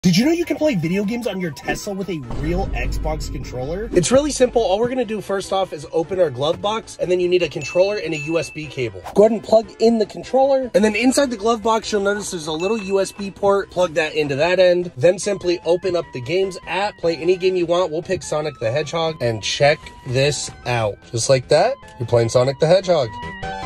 Did you know you can play video games on your Tesla with a real Xbox controller? It's really simple. All we're gonna do first off is open our glove box, and then you need a controller and a USB cable. Go ahead and plug in the controller, and then inside the glove box, you'll notice there's a little USB port. Plug that into that end. Then simply open up the Games app, play any game you want. We'll pick Sonic the Hedgehog, and check this out. Just like that, you're playing Sonic the Hedgehog.